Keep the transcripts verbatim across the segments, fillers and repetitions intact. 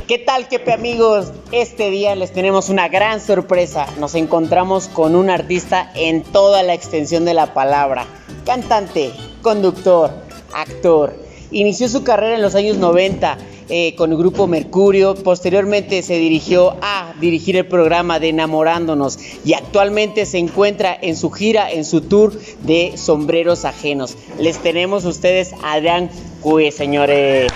¿Qué tal, Kepe amigos? Este día les tenemos una gran sorpresa. Nos encontramos con un artista en toda la extensión de la palabra. Cantante, conductor, actor. Inició su carrera en los años noventa eh, con el grupo Mercurio. Posteriormente se dirigió a dirigir el programa de Enamorándonos y actualmente se encuentra en su gira, en su tour de Sombreros Ajenos. Les tenemos a ustedes a Adrián Cue, señores.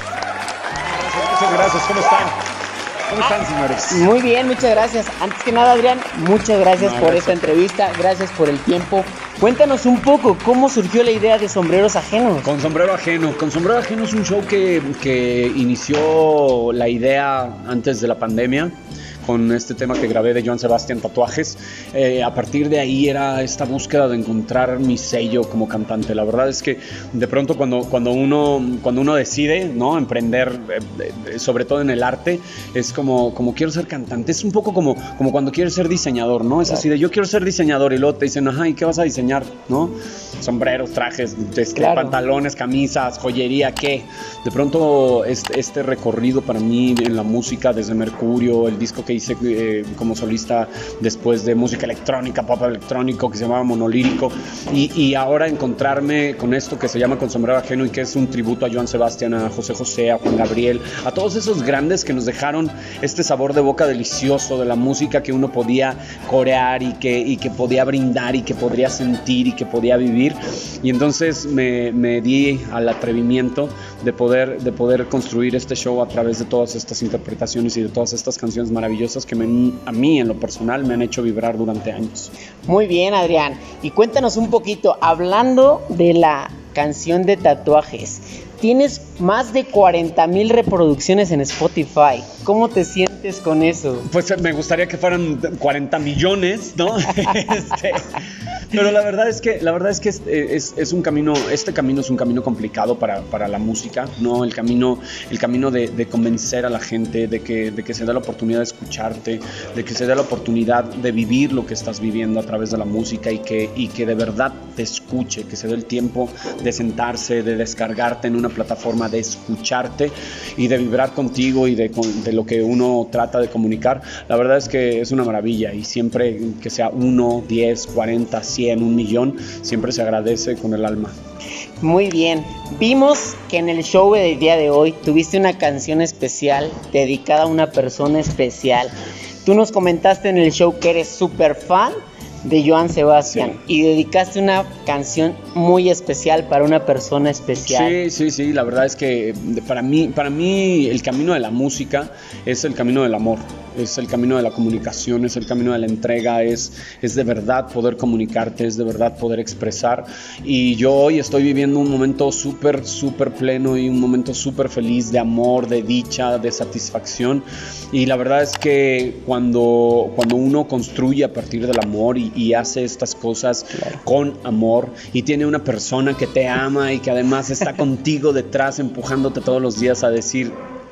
Muchas gracias, ¿cómo están? ¿Cómo están, señores? Muy bien, muchas gracias. Antes que nada, Adrián, muchas gracias No, por gracias. esta entrevista, gracias por el tiempo. Cuéntanos un poco, ¿cómo surgió la idea de Sombreros Ajenos? Con Sombrero Ajeno. Con Sombrero Ajeno es un show que, que inició la idea antes de la pandemia, con este tema que grabé de Joan Sebastián, Tatuajes. Eh, a partir de ahí era esta búsqueda de encontrar mi sello como cantante. La verdad es que de pronto cuando, cuando, uno, cuando uno decide, ¿no?, emprender, eh, sobre todo en el arte, es como, como quiero ser cantante. Es un poco como, como cuando quieres ser diseñador, ¿no? Es así de yo quiero ser diseñador y luego te dicen, ajá, ¿y qué vas a diseñar? ¿No? Sombreros, trajes, este, Claro. pantalones, camisas, joyería, ¿qué? De pronto este, este recorrido para mí en la música, desde Mercurio, el disco que hice eh, como solista después de música electrónica, pop electrónico, que se llamaba Monolírico, y, y ahora encontrarme con esto que se llama Con Sombrero Ajeno y que es un tributo a Joan Sebastián, a José José, a Juan Gabriel, a todos esos grandes que nos dejaron este sabor de boca delicioso de la música que uno podía corear y que, y que podía brindar y que podría sentir y que podía vivir. Y entonces me, me di al atrevimiento de poder, de poder construir este show a través de todas estas interpretaciones y de todas estas canciones maravillosas que me, a mí en lo personal me han hecho vibrar durante años. Muy bien, Adrián. Y cuéntanos un poquito, hablando de la canción de Tatuajes, tienes más de cuarenta mil reproducciones en Spotify. ¿Cómo te sientes con eso? Pues me gustaría que fueran cuarenta millones, ¿no? este, pero la verdad es que, la verdad es, que es, es, es un camino, este camino es un camino complicado para, para la música, ¿no? El camino, el camino de, de convencer a la gente, de que, de que se dé la oportunidad de escucharte, de que se dé la oportunidad de vivir lo que estás viviendo a través de la música y que, y que de verdad te escuche, que se dé el tiempo de sentarse, de descargarte en una plataforma, de escucharte y de vibrar contigo y de, de lo que uno trata de comunicar. La verdad es que es una maravilla y siempre que sea uno, diez, cuarenta, cien, un millón, siempre se agradece con el alma. Muy bien, vimos que en el show del día de hoy tuviste una canción especial dedicada a una persona especial. Tú nos comentaste en el show que eres súper fan de Joan Sebastián, sí, y dedicaste una canción muy especial para una persona especial. Sí, sí, sí, la verdad es que para mí, para mí el camino de la música es el camino del amor, es el camino de la comunicación, es el camino de la entrega, es, es de verdad poder comunicarte, es de verdad poder expresar. Y yo hoy estoy viviendo un momento súper, súper pleno y un momento súper feliz de amor, de dicha, de satisfacción. Y la verdad es que cuando, cuando uno construye a partir del amor y, y hace estas cosas, claro, con amor y tiene una persona que te ama y que además está contigo detrás empujándote todos los días a decir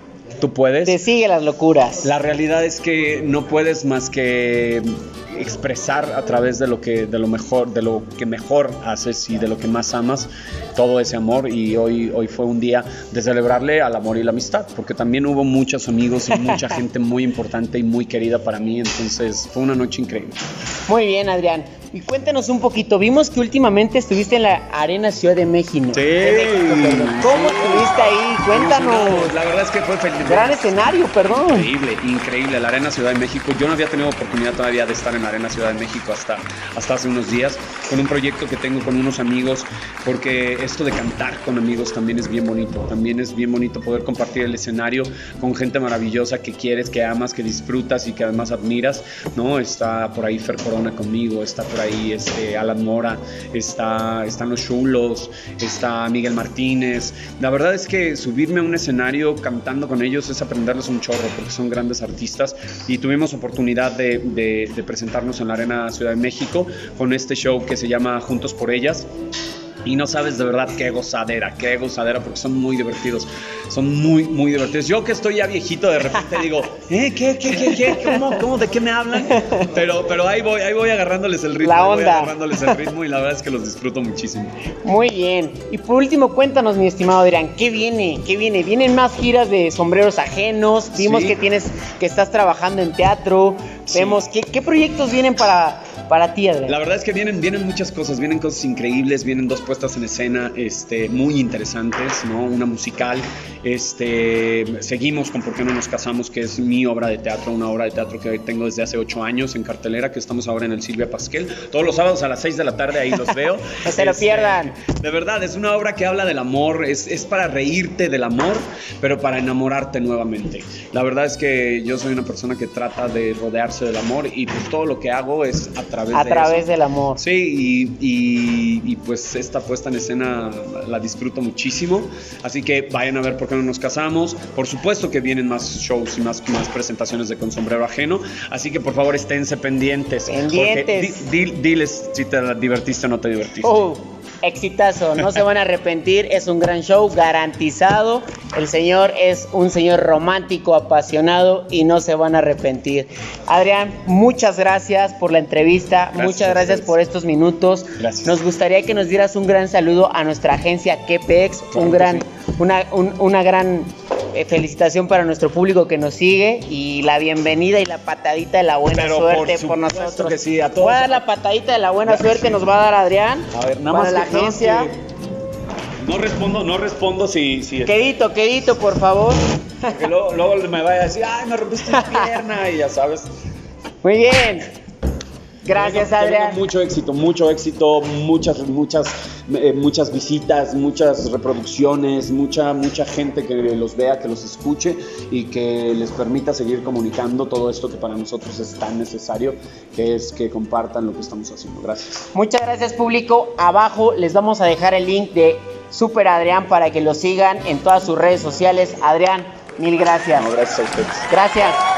tú puedes, te sigue las locuras. La realidad es que no puedes más que expresar a través de lo que de lo mejor de lo que mejor haces y de lo que más amas todo ese amor. Y hoy hoy fue un día de celebrarle al amor y la amistad, porque también hubo muchos amigos y mucha gente muy importante y muy querida para mí, entonces fue una noche increíble. Muy bien, Adrián. Y cuéntanos un poquito, vimos que últimamente estuviste en la Arena Ciudad de México. Sí. De México, ¿Cómo sí. estuviste ahí? Cuéntanos. La verdad es que fue feliz. Gran escenario, perdón. Increíble, increíble, la Arena Ciudad de México. Yo no había tenido oportunidad todavía de estar en la Arena Ciudad de México hasta, hasta hace unos días, con un proyecto que tengo con unos amigos, porque esto de cantar con amigos también es bien bonito, también es bien bonito poder compartir el escenario con gente maravillosa que quieres, que amas, que disfrutas y que además admiras, ¿no? Está por ahí Fer Corona conmigo, está por ahí este, Alan Mora, está, están los Chulos, está Miguel Martínez. La verdad es que subirme a un escenario cantando con ellos es aprenderles un chorro, porque son grandes artistas, y tuvimos oportunidad de, de, de presentarnos en la Arena Ciudad de México con este show que se llama Juntos por Ellas. Y no sabes de verdad qué gozadera, qué gozadera, porque son muy divertidos, son muy, muy divertidos. Yo que estoy ya viejito, de repente digo, ¿eh? ¿Qué, qué, qué, qué? ¿Cómo, cómo, de qué me hablan? Pero, pero ahí voy, ahí voy agarrándoles el ritmo, la onda. voy agarrándoles el ritmo y la verdad es que los disfruto muchísimo. Muy bien. Y por último, cuéntanos, mi estimado Adrián, ¿qué viene? ¿Qué viene? ¿Vienen más giras de sombreros ajenos? Vimos Sí. que tienes, que estás trabajando en teatro. Sí. Vemos, ¿qué, qué proyectos vienen para, para ti, Adrián? La verdad es que vienen, vienen muchas cosas, vienen cosas increíbles, vienen dos puestas en escena este, muy interesantes, ¿no? Una musical, este, seguimos con ¿Por qué no nos casamos?, que es mi obra de teatro, una obra de teatro que tengo desde hace ocho años en cartelera, que estamos ahora en el Silvia Pasquel, todos los sábados a las seis de la tarde, ahí los veo. No se lo Este, pierdan. De verdad, es una obra que habla del amor, es, es para reírte del amor, pero para enamorarte nuevamente. La verdad es que yo soy una persona que trata de rodearse del amor y pues todo lo que hago es a través A de través eso. del amor. Sí, y, y, y pues esta puesta en escena la disfruto muchísimo, así que vayan a ver Por qué no nos casamos. Por supuesto que vienen más shows y más, más presentaciones de Con Sombrero Ajeno, así que por favor esténse pendientes. Pendientes. Porque di, di, diles si te divertiste o no te divertiste. Uh, exitazo, no se van a arrepentir, es un gran show garantizado. El señor es un señor romántico, apasionado y no se van a arrepentir. Adrián, muchas gracias por la entrevista, Gracias muchas a gracias ustedes. por estos minutos. Gracias. Nos gustaría que nos dieras un gran saludo a nuestra agencia Kepex, Claro un que gran, sí. una, un- una gran eh, felicitación para nuestro público que nos sigue y la bienvenida y la patadita de la buena Pero suerte por por, supuesto nosotros. que sí, a todos. Voy a dar la patadita de la buena Ya, suerte, sí. nos va a dar Adrián. A ver, nada para más la que, nada más agencia. que no respondo, no respondo si, si Quedito, quedito, por favor. porque luego, luego me vaya a decir, ay, me rompiste la pierna y ya sabes. Muy bien. Gracias, Que venga Adrián. mucho éxito, mucho éxito, muchas, muchas, eh, muchas visitas, muchas reproducciones, mucha, mucha gente que los vea, que los escuche y que les permita seguir comunicando todo esto que para nosotros es tan necesario, que es que compartan lo que estamos haciendo. Gracias. Muchas gracias, público. Abajo les vamos a dejar el link de Super Adrián para que lo sigan en todas sus redes sociales. Adrián, mil gracias. No, gracias a ustedes. Gracias.